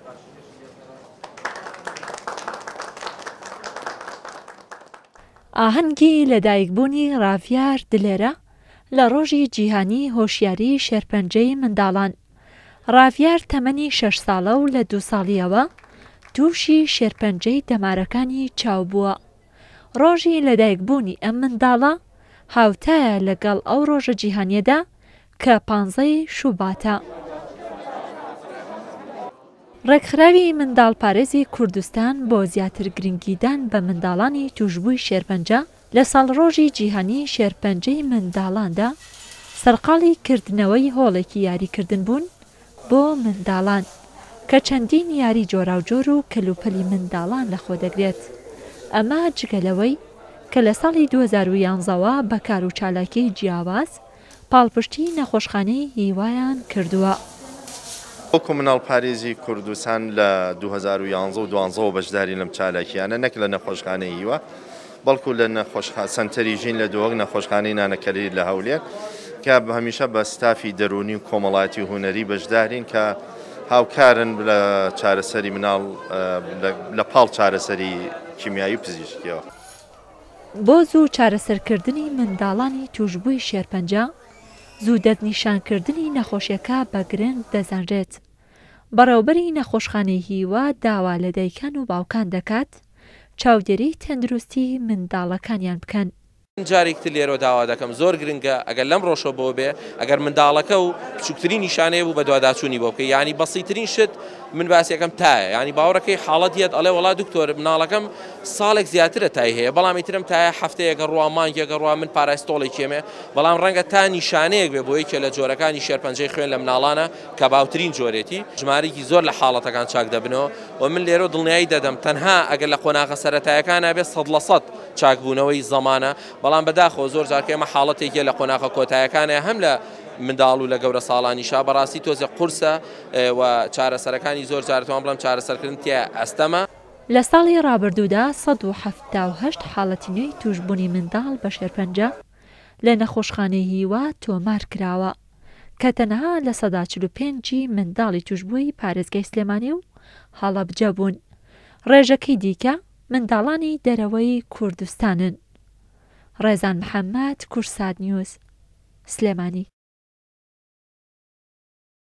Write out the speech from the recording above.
ئاهەنگی لەدایکبوونی ڕاڤیار دلێرە لە ڕۆژی جیهانی هۆشیاری شێرپەنجەی منداڵان. ڕاڤیار تەمەنی 6 ساڵە و لە 2 ساڵیەوە تووشی شێرپەنجەی دەمارەکانی چاو بووە. ڕۆژی لەدایکبوونی ئەم منداڵە هاوتایە لەگەڵ ئەو ڕۆژە جیهانیەدا کە 15 شوباتە. ڕێکخراوی منداڵپارێزی کوردستان بۆ زیاتر گرنگیدان بە منداڵانی توشبووی شێرپەنجە لە ساڵڕۆژی جیهانی شێرپەنجەی منداڵاندا سەرقاڵی کردنەوەی هۆڵێکی یاریکردن بوون بۆ منداڵان کە چەندین یاری جۆراوجۆر و کەلوپەلی منداڵان لەخۆ دەگرێت. ئەمە جگەلەوەی کە لە ساڵی 2011ەوە بە کار و چالاکیی جیاواز پاڵپشتی نەخۆشخانەی هیوایان کردووە. وەکو مناڵپارێزی کوردستان لە 2011 و 2012 بەشداری لەم چالاکیانە نەک لە نەخۆشخانەی هیوا بەڵکو لە سەنتەری ژین لە دووەک نەخۆشخانەی نانەکەری لە هەولێر کە هەمیشە بە ستافی دەرونی و کۆمەڵایەتی هونەری بەشدارین کە هاوکارن لە چارەسەری مناڵ لە پاڵ چارەسەری کیمیایی و پزیشکیەوە. بۆ زوو چارەسەرکردنی منداڵانی توشبووی شێرپەنجە زوو دەستنیشانکردنی نەخۆشیەکە بە گرنگ دەزانرێت. بەڕێوەبەری نەخۆشخانەی هیوا داوا لە دایکان و باوکان دەکات چاودێری تەندروستی منداڵەکانیان بکەن. جارێکتر لێرە داوا دەکەم زۆر گرنگە ئەگەر لەم ڕۆژە بۆ بێ ئەگەر منداڵەکە و بچووکترین نیشانەیە بوو بە دوواداچوونی بۆ بکە یعنی بەسیترین شت من باسیەکەم تایە ینی باوەڕەکەی حاڵەت هێت ئەڵێ وڵا دکتۆر مناڵەکەم ساڵێک زیاترە تای هەیە بەڵامی ترم تایە هەفتەیەکە ڕوا مانگێکە ڕوا من پاراستۆڵی کێمێ بەڵام ڕەنگە تا نیشانەیەک بێ بۆ یەکێ لە جۆرەکانی شێرپەنجەی خوێن لە مناڵانە کە باوترین جۆرێتی ژمارەی زۆر لە حاڵەتەکان چاک دەبنەوە و من لێرە دڵنیایی دەدەم تەنها ئەگەر لە قۆناغە سەرەتایەکانە بێت 100% چاکبوونەوەی زەمانە بەڵام بەداخەوە زۆر جارکە ئێمە حاڵەتێکە لە قۆناغە کۆتایەکانە هەم لە منداڵ و لە گەورە ساڵانیشا بەڕاستی تۆزێ قورسە و چارەسەرەکانی زۆر جارتوان بڵم چارەسەرکردن تیا ئەستەمە. لە ساڵی ڕابردوودا 178 حاڵەتی نوێی توشبوونی منداڵ بە شێرپەنجە لە نەخۆشخانەی هیوا تۆمار کراوە کە تەنها لە 145 منداڵی توشبووی پارێزگای سلێمانی و هەڵەبجە بوون. ڕێژەکەی دیکە منداڵانی دەرەوەی کوردستانن. ڕێزان محەممەد، کورسات نیوز، سلێمانی.